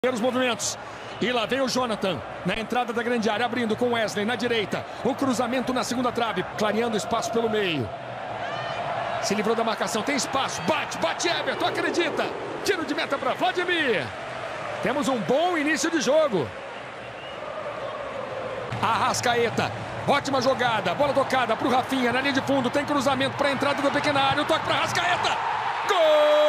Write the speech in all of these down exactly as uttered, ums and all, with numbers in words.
Primeiros movimentos. E lá vem o Jonathan na entrada da grande área, abrindo com Wesley na direita. O cruzamento na segunda trave, clareando espaço pelo meio. Se livrou da marcação, tem espaço, bate, bate Everton, acredita. Tiro de meta para Vladimir. Temos um bom início de jogo. Arrascaeta, ótima jogada, bola tocada para o Rafinha na linha de fundo. Tem cruzamento para a entrada da pequena área, o toque para Arrascaeta. Gol!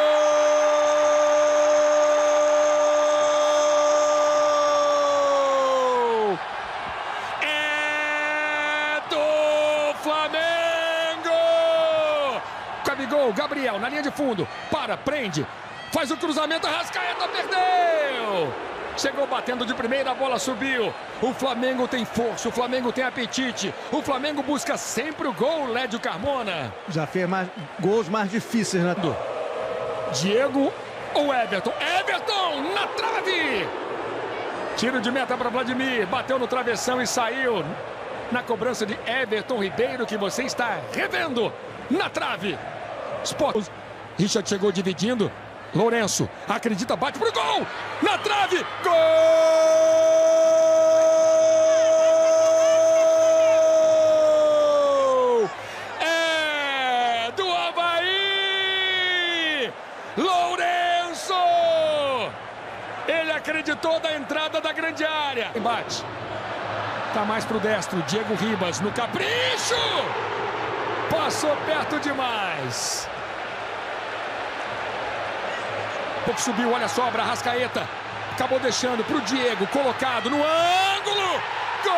Gabigol, Gabriel na linha de fundo, para, prende, faz o cruzamento, Arrascaeta perdeu! Chegou batendo de primeira, a bola subiu. O Flamengo tem força, o Flamengo tem apetite, o Flamengo busca sempre o gol, Lédio Carmona. Já fez mais, gols mais difíceis, né? Diego ou Everton? Everton na trave! Tiro de meta para Vladimir, bateu no travessão e saiu na cobrança de Everton Ribeiro, que você está revendo na trave. Sport. Richard chegou dividindo. Lourenço acredita, bate pro gol. Na trave. Gol! É do Avaí. Lourenço. Ele acreditou da entrada da grande área. Embate. Tá mais pro destro. Diego Ribas no capricho. Passou perto demais. Pouco subiu, olha a sobra, Arrascaeta. Acabou deixando para o Diego, colocado no ângulo. Gol!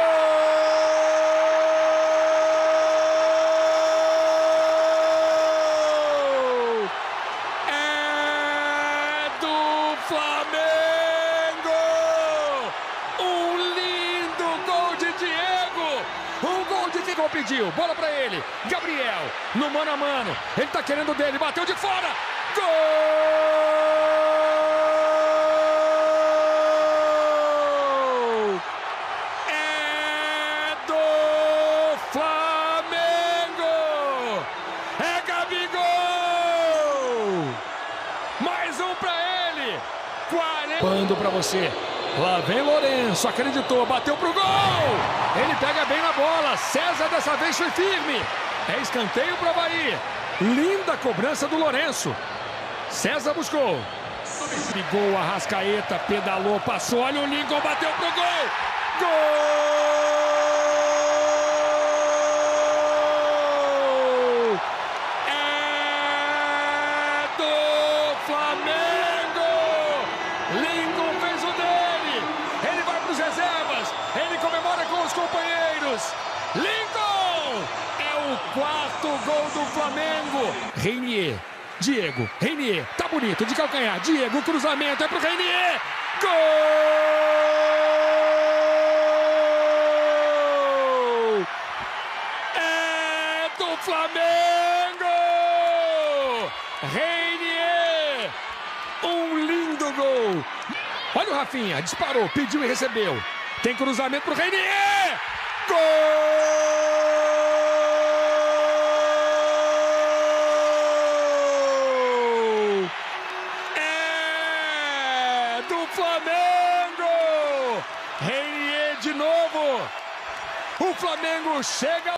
É do Flamengo! Um lindo gol de Diego! Um gol de quem pediu, bola para ele, Gabriel, no mano a mano, ele tá querendo dele, bateu de fora, gol! É do Flamengo! É Gabigol! Mais um para ele, quarenta. Quando para você. Lá vem Lourenço, acreditou, bateu pro gol! Ele pega bem na bola, César dessa vez foi firme. É escanteio para o Avaí. Linda cobrança do Lourenço. César buscou. Ligou, Arrascaeta, pedalou, passou, olha o Lincoln, bateu pro gol! Gol! É do Flamengo! Lincoln fez o dele! Ele vai para os reservas, ele comemora com os companheiros. Lincoln! É o quarto gol do Flamengo. Reinier, Diego, Reinier, tá bonito, de calcanhar. Diego, cruzamento, é pro Reinier. Gol! É do Flamengo! Reinier! Um lindo gol! Olha o Rafinha, disparou, pediu e recebeu. Tem cruzamento pro Reinier! Gol! É do Flamengo! Reinier de novo! O Flamengo chega...